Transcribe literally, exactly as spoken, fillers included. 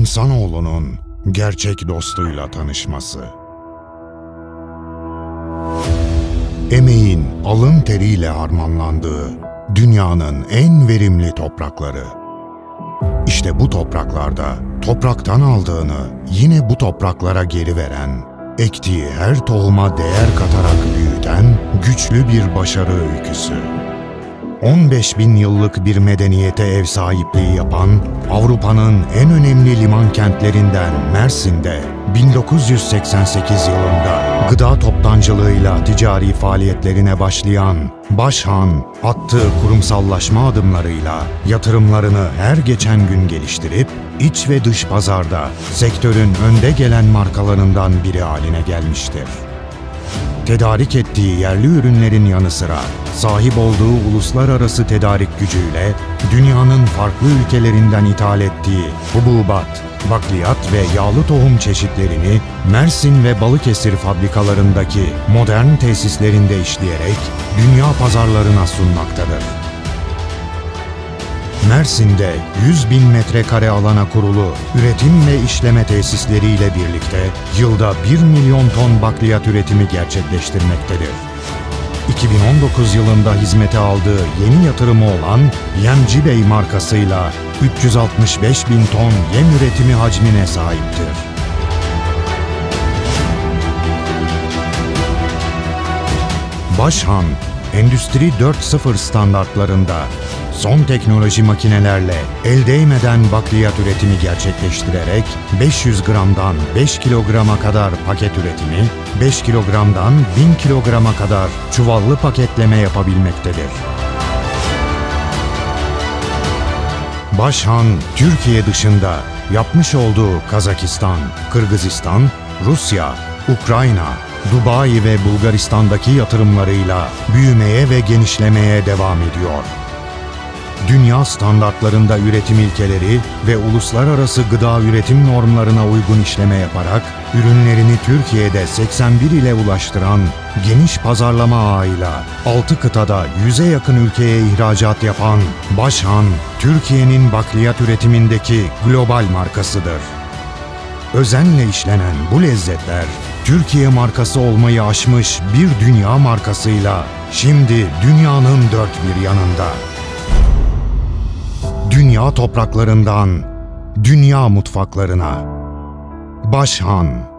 insanoğlunun gerçek dostuyla tanışması. Emeğin alın teriyle harmanlandığı dünyanın en verimli toprakları. İşte bu topraklarda topraktan aldığını yine bu topraklara geri veren, ektiği her tohuma değer katarak büyüten güçlü bir başarı öyküsü. on beş bin yıllık bir medeniyete ev sahipliği yapan Avrupa'nın en önemli liman kentlerinden Mersin'de bin dokuz yüz seksen sekiz yılında gıda toptancılığıyla ticari faaliyetlerine başlayan Başhan, attığı kurumsallaşma adımlarıyla yatırımlarını her geçen gün geliştirip iç ve dış pazarda sektörün önde gelen markalarından biri haline gelmiştir. Tedarik ettiği yerli ürünlerin yanı sıra sahip olduğu uluslararası tedarik gücüyle dünyanın farklı ülkelerinden ithal ettiği hububat, bakliyat ve yağlı tohum çeşitlerini Mersin ve Balıkesir fabrikalarındaki modern tesislerinde işleyerek dünya pazarlarına sunmaktadır. Mersin'de yüz bin metrekare alana kurulu üretim ve işleme tesisleriyle birlikte yılda bir milyon ton bakliyat üretimi gerçekleştirmektedir. iki bin on dokuz yılında hizmete aldığı yeni yatırımı olan Yemci Bey markasıyla üç yüz altmış beş bin ton yem üretimi hacmine sahiptir. Başhan, Endüstri dört nokta sıfır standartlarında son teknoloji makinelerle el değmeden bakliyat üretimi gerçekleştirerek beş yüz gramdan beş kilograma kadar paket üretimi, beş kilogramdan bin kilograma kadar çuvallı paketleme yapabilmektedir. Başhan, Türkiye dışında yapmış olduğu Kazakistan, Kırgızistan, Rusya, Ukrayna, Dubai ve Bulgaristan'daki yatırımlarıyla büyümeye ve genişlemeye devam ediyor. Dünya standartlarında üretim ilkeleri ve uluslararası gıda üretim normlarına uygun işleme yaparak ürünlerini Türkiye'de seksen bir ile ulaştıran geniş pazarlama ağıyla altı kıtada yüze yakın ülkeye ihracat yapan Başhan, Türkiye'nin bakliyat üretimindeki global markasıdır. Özenle işlenen bu lezzetler, Türkiye markası olmayı aşmış bir dünya markasıyla şimdi dünyanın dört bir yanında. Dünya topraklarından dünya mutfaklarına. Başhan.